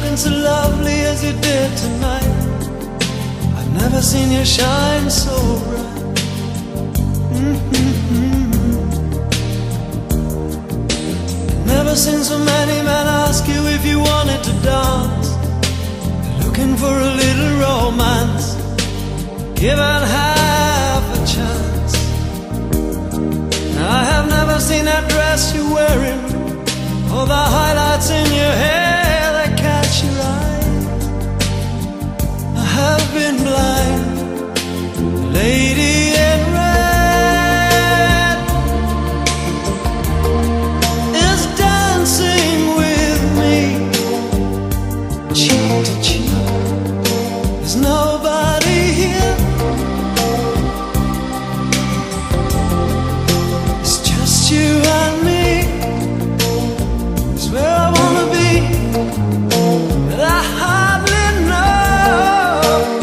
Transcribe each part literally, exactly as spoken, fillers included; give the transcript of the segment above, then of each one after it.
looking so lovely as you did tonight. I've never seen you shine so bright. Mm-hmm. Never seen so many men ask you if you wanted to dance. They're looking for a little romance, given half a chance. I have never seen that dress you're wearing, or the highlights in your hair that catch your eye. I have been blind, lady in red is dancing with me, cheek to cheek. There's nobody here, it's just you and me. It's where I wanna be, but I hardly know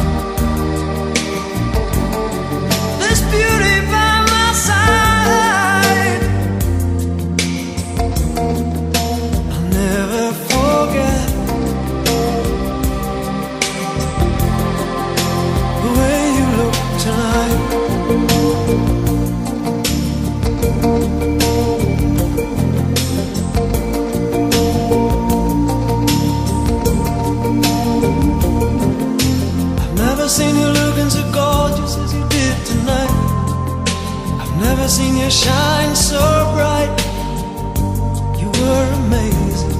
this beauty by my side. I'll never forget the way you look tonight. I've never seen you looking so gorgeous as you did tonight. I've never seen you shine so bright. You were amazing.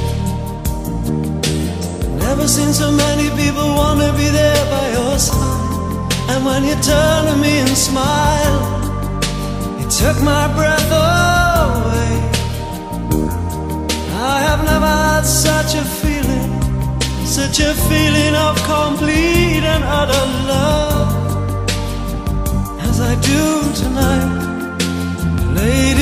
Never seen so many people want to be there by your side. And when you turned to me and smiled, it took my breath away. I have never had such a feeling, such a feeling of complete and utter love as I do tonight, lady.